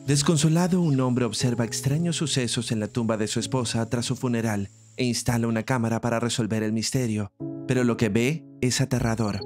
Desconsolado, un hombre observa extraños sucesos en la tumba de su esposa tras su funeral e instala una cámara para resolver el misterio, pero lo que ve es aterrador.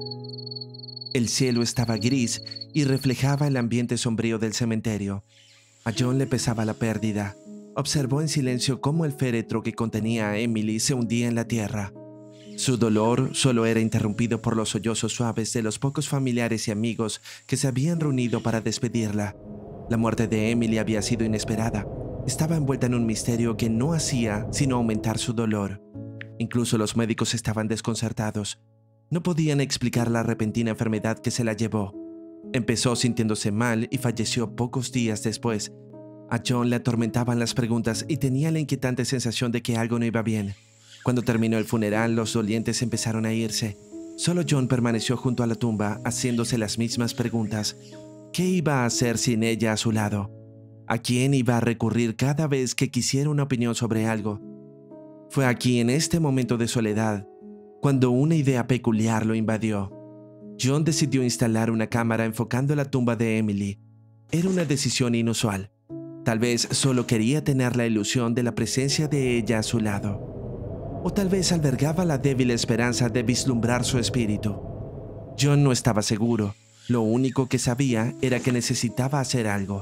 El cielo estaba gris y reflejaba el ambiente sombrío del cementerio. A John le pesaba la pérdida. Observó en silencio cómo el féretro que contenía a Emily se hundía en la tierra. Su dolor solo era interrumpido por los sollozos suaves de los pocos familiares y amigos que se habían reunido para despedirla. La muerte de Emily había sido inesperada. Estaba envuelta en un misterio que no hacía sino aumentar su dolor. Incluso los médicos estaban desconcertados. No podían explicar la repentina enfermedad que se la llevó. Empezó sintiéndose mal y falleció pocos días después. A John le atormentaban las preguntas y tenía la inquietante sensación de que algo no iba bien. Cuando terminó el funeral, los dolientes empezaron a irse. Solo John permaneció junto a la tumba, haciéndose las mismas preguntas. ¿Qué iba a hacer sin ella a su lado? ¿A quién iba a recurrir cada vez que quisiera una opinión sobre algo? Fue aquí, en este momento de soledad, cuando una idea peculiar lo invadió. John decidió instalar una cámara enfocando la tumba de Emily. Era una decisión inusual. Tal vez solo quería tener la ilusión de la presencia de ella a su lado. O tal vez albergaba la débil esperanza de vislumbrar su espíritu. John no estaba seguro. Lo único que sabía era que necesitaba hacer algo.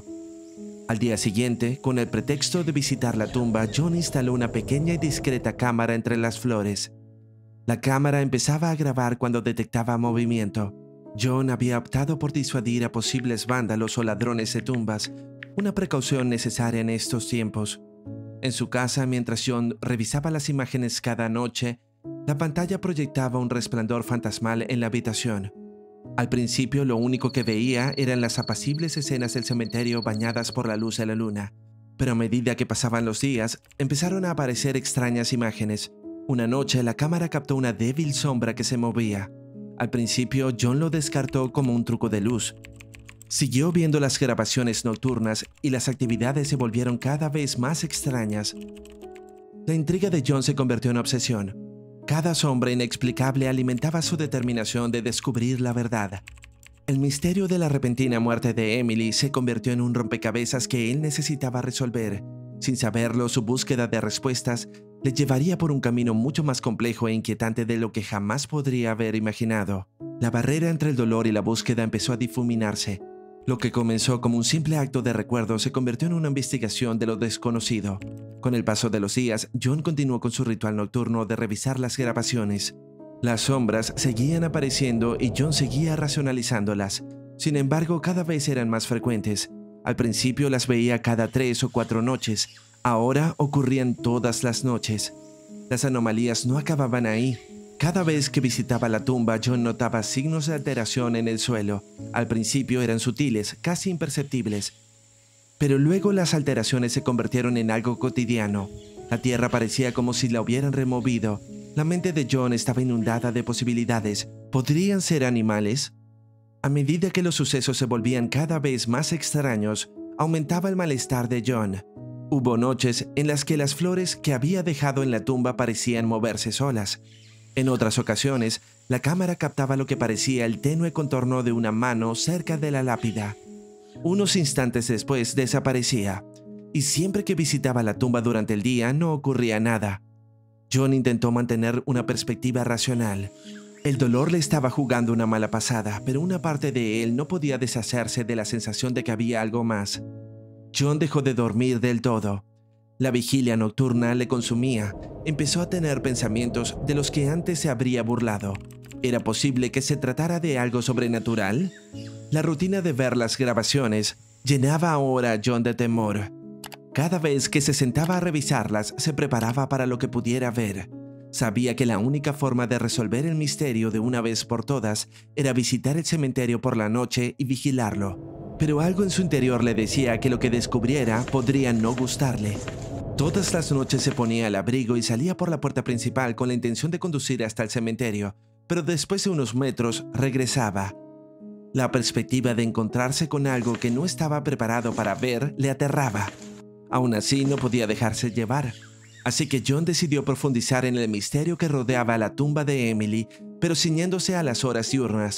Al día siguiente, con el pretexto de visitar la tumba, John instaló una pequeña y discreta cámara entre las flores. La cámara empezaba a grabar cuando detectaba movimiento. John había optado por disuadir a posibles vándalos o ladrones de tumbas, una precaución necesaria en estos tiempos. En su casa, mientras John revisaba las imágenes cada noche, la pantalla proyectaba un resplandor fantasmal en la habitación. Al principio, lo único que veía eran las apacibles escenas del cementerio bañadas por la luz de la luna, pero a medida que pasaban los días, empezaron a aparecer extrañas imágenes. Una noche, la cámara captó una débil sombra que se movía. Al principio, John lo descartó como un truco de luz. Siguió viendo las grabaciones nocturnas y las actividades se volvieron cada vez más extrañas. La intriga de John se convirtió en obsesión. Cada sombra inexplicable alimentaba su determinación de descubrir la verdad. El misterio de la repentina muerte de Emily se convirtió en un rompecabezas que él necesitaba resolver. Sin saberlo, su búsqueda de respuestas le llevaría por un camino mucho más complejo e inquietante de lo que jamás podría haber imaginado. La barrera entre el dolor y la búsqueda empezó a difuminarse. Lo que comenzó como un simple acto de recuerdo se convirtió en una investigación de lo desconocido. Con el paso de los días, John continuó con su ritual nocturno de revisar las grabaciones. Las sombras seguían apareciendo y John seguía racionalizándolas. Sin embargo, cada vez eran más frecuentes. Al principio las veía cada 3 o 4 noches. Ahora ocurrían todas las noches. Las anomalías no acababan ahí. Cada vez que visitaba la tumba, John notaba signos de alteración en el suelo. Al principio eran sutiles, casi imperceptibles. Pero luego las alteraciones se convirtieron en algo cotidiano. La tierra parecía como si la hubieran removido. La mente de John estaba inundada de posibilidades. ¿Podrían ser animales? A medida que los sucesos se volvían cada vez más extraños, aumentaba el malestar de John. Hubo noches en las que las flores que había dejado en la tumba parecían moverse solas. En otras ocasiones, la cámara captaba lo que parecía el tenue contorno de una mano cerca de la lápida. Unos instantes después desaparecía, y siempre que visitaba la tumba durante el día no ocurría nada. John intentó mantener una perspectiva racional. El dolor le estaba jugando una mala pasada, pero una parte de él no podía deshacerse de la sensación de que había algo más. John dejó de dormir del todo. La vigilia nocturna le consumía. Empezó a tener pensamientos de los que antes se habría burlado. ¿Era posible que se tratara de algo sobrenatural? La rutina de ver las grabaciones llenaba ahora a John de temor. Cada vez que se sentaba a revisarlas, se preparaba para lo que pudiera ver. Sabía que la única forma de resolver el misterio de una vez por todas era visitar el cementerio por la noche y vigilarlo. Pero algo en su interior le decía que lo que descubriera podría no gustarle. Todas las noches se ponía al abrigo y salía por la puerta principal con la intención de conducir hasta el cementerio, pero después de unos metros regresaba. La perspectiva de encontrarse con algo que no estaba preparado para ver le aterraba. Aún así, no podía dejarse llevar. Así que John decidió profundizar en el misterio que rodeaba la tumba de Emily, pero ciñéndose a las horas diurnas.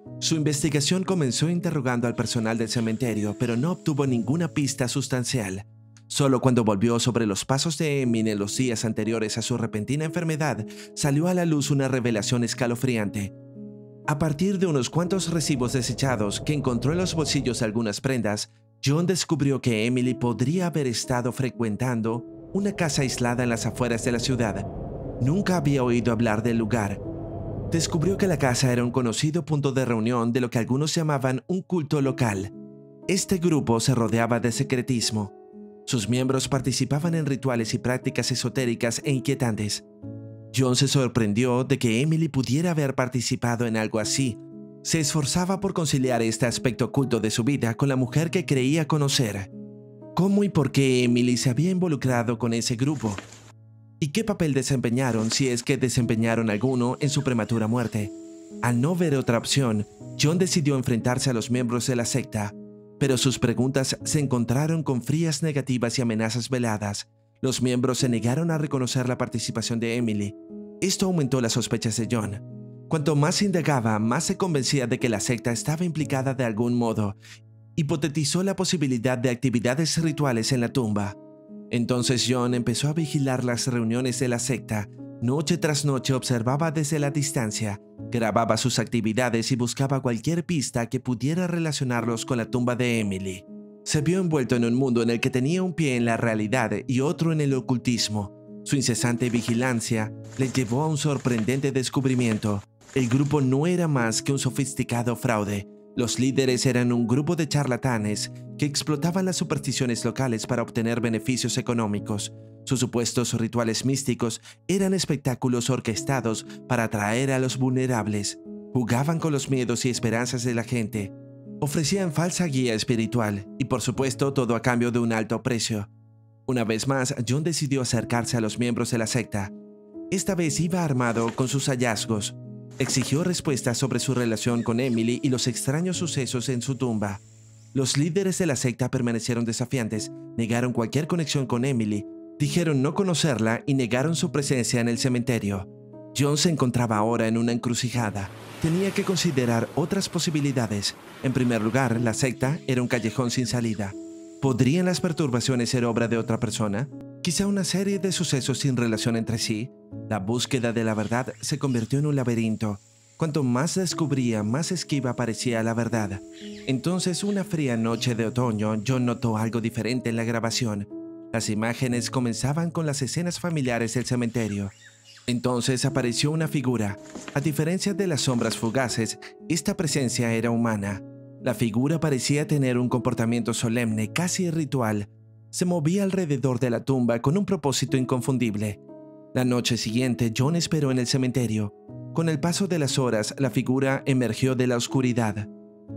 Su investigación comenzó interrogando al personal del cementerio, pero no obtuvo ninguna pista sustancial. Solo cuando volvió sobre los pasos de Emily en los días anteriores a su repentina enfermedad, salió a la luz una revelación escalofriante. A partir de unos cuantos recibos desechados que encontró en los bolsillos de algunas prendas, John descubrió que Emily podría haber estado frecuentando una casa aislada en las afueras de la ciudad. Nunca había oído hablar del lugar. Descubrió que la casa era un conocido punto de reunión de lo que algunos llamaban un culto local. Este grupo se rodeaba de secretismo. Sus miembros participaban en rituales y prácticas esotéricas e inquietantes. John se sorprendió de que Emily pudiera haber participado en algo así. Se esforzaba por conciliar este aspecto oculto de su vida con la mujer que creía conocer. ¿Cómo y por qué Emily se había involucrado con ese grupo? ¿Y qué papel desempeñaron, si es que desempeñaron alguno, en su prematura muerte? Al no ver otra opción, John decidió enfrentarse a los miembros de la secta, pero sus preguntas se encontraron con frías negativas y amenazas veladas. Los miembros se negaron a reconocer la participación de Emily. Esto aumentó las sospechas de John. Cuanto más indagaba, más se convencía de que la secta estaba implicada de algún modo. Hipotetizó la posibilidad de actividades rituales en la tumba. Entonces John empezó a vigilar las reuniones de la secta. Noche tras noche observaba desde la distancia, grababa sus actividades y buscaba cualquier pista que pudiera relacionarlos con la tumba de Emily. Se vio envuelto en un mundo en el que tenía un pie en la realidad y otro en el ocultismo. Su incesante vigilancia le llevó a un sorprendente descubrimiento. El grupo no era más que un sofisticado fraude. Los líderes eran un grupo de charlatanes que explotaban las supersticiones locales para obtener beneficios económicos. Sus supuestos rituales místicos eran espectáculos orquestados para atraer a los vulnerables. Jugaban con los miedos y esperanzas de la gente. Ofrecían falsa guía espiritual y, por supuesto, todo a cambio de un alto precio. Una vez más, John decidió acercarse a los miembros de la secta. Esta vez iba armado con sus hallazgos. Exigió respuestas sobre su relación con Emily y los extraños sucesos en su tumba. Los líderes de la secta permanecieron desafiantes, negaron cualquier conexión con Emily, dijeron no conocerla y negaron su presencia en el cementerio. John se encontraba ahora en una encrucijada. Tenía que considerar otras posibilidades. En primer lugar, la secta era un callejón sin salida. ¿Podrían las perturbaciones ser obra de otra persona? Quizá una serie de sucesos sin relación entre sí. La búsqueda de la verdad se convirtió en un laberinto. Cuanto más descubría, más esquiva parecía la verdad. Entonces, una fría noche de otoño, John notó algo diferente en la grabación. Las imágenes comenzaban con las escenas familiares del cementerio. Entonces apareció una figura. A diferencia de las sombras fugaces, esta presencia era humana. La figura parecía tener un comportamiento solemne, casi ritual. Se movía alrededor de la tumba con un propósito inconfundible. La noche siguiente, John esperó en el cementerio. Con el paso de las horas, la figura emergió de la oscuridad.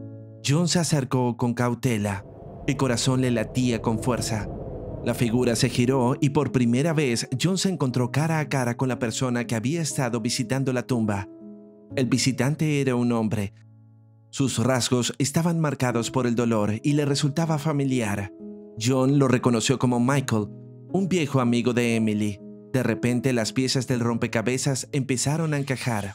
John se acercó con cautela. El corazón le latía con fuerza. La figura se giró y por primera vez John se encontró cara a cara con la persona que había estado visitando la tumba. El visitante era un hombre. Sus rasgos estaban marcados por el dolor y le resultaba familiar. John lo reconoció como Michael, un viejo amigo de Emily. De repente las piezas del rompecabezas empezaron a encajar.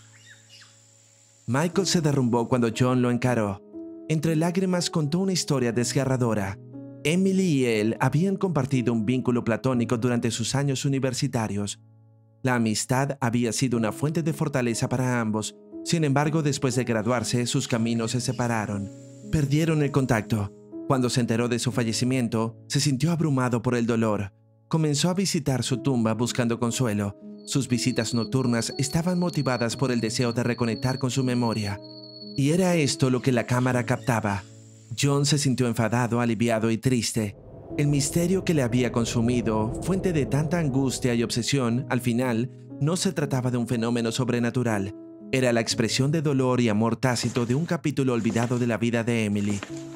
Michael se derrumbó cuando John lo encaró. Entre lágrimas contó una historia desgarradora. Emily y él habían compartido un vínculo platónico durante sus años universitarios. La amistad había sido una fuente de fortaleza para ambos. Sin embargo, después de graduarse, sus caminos se separaron. Perdieron el contacto. Cuando se enteró de su fallecimiento, se sintió abrumado por el dolor. Comenzó a visitar su tumba buscando consuelo. Sus visitas nocturnas estaban motivadas por el deseo de reconectar con su memoria. Y era esto lo que la cámara captaba. John se sintió enfadado, aliviado y triste. El misterio que le había consumido, fuente de tanta angustia y obsesión, al final, no se trataba de un fenómeno sobrenatural. Era la expresión de dolor y amor tácito de un capítulo olvidado de la vida de Emily.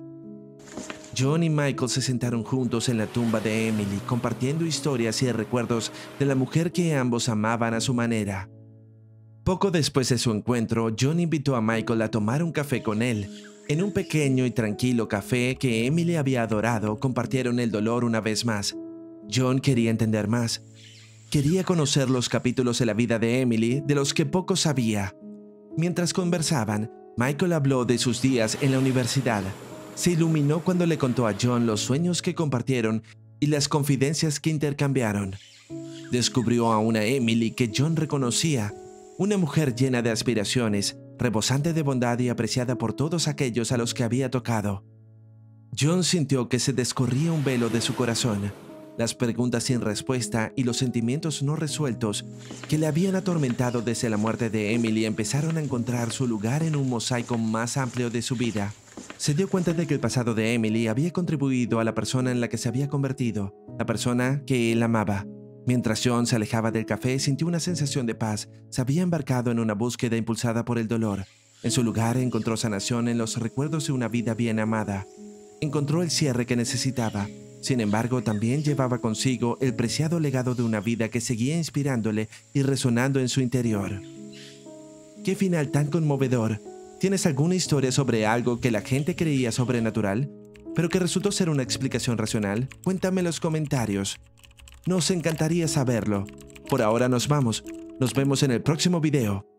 John y Michael se sentaron juntos en la tumba de Emily, compartiendo historias y recuerdos de la mujer que ambos amaban a su manera. Poco después de su encuentro, John invitó a Michael a tomar un café con él. En un pequeño y tranquilo café que Emily había adorado, compartieron el dolor una vez más. John quería entender más. Quería conocer los capítulos de la vida de Emily de los que poco sabía. Mientras conversaban, Michael habló de sus días en la universidad. Se iluminó cuando le contó a John los sueños que compartieron y las confidencias que intercambiaron. Descubrió a una Emily que John reconocía, una mujer llena de aspiraciones, rebosante de bondad y apreciada por todos aquellos a los que había tocado. John sintió que se descorría un velo de su corazón. Las preguntas sin respuesta y los sentimientos no resueltos que le habían atormentado desde la muerte de Emily empezaron a encontrar su lugar en un mosaico más amplio de su vida. Se dio cuenta de que el pasado de Emily había contribuido a la persona en la que se había convertido, la persona que él amaba. Mientras John se alejaba del café, sintió una sensación de paz. Se había embarcado en una búsqueda impulsada por el dolor. En su lugar encontró sanación en los recuerdos de una vida bien amada. Encontró el cierre que necesitaba. Sin embargo, también llevaba consigo el preciado legado de una vida que seguía inspirándole y resonando en su interior. ¡Qué final tan conmovedor! ¿Tienes alguna historia sobre algo que la gente creía sobrenatural, pero que resultó ser una explicación racional? Cuéntame en los comentarios. Nos encantaría saberlo. Por ahora nos vamos. Nos vemos en el próximo video.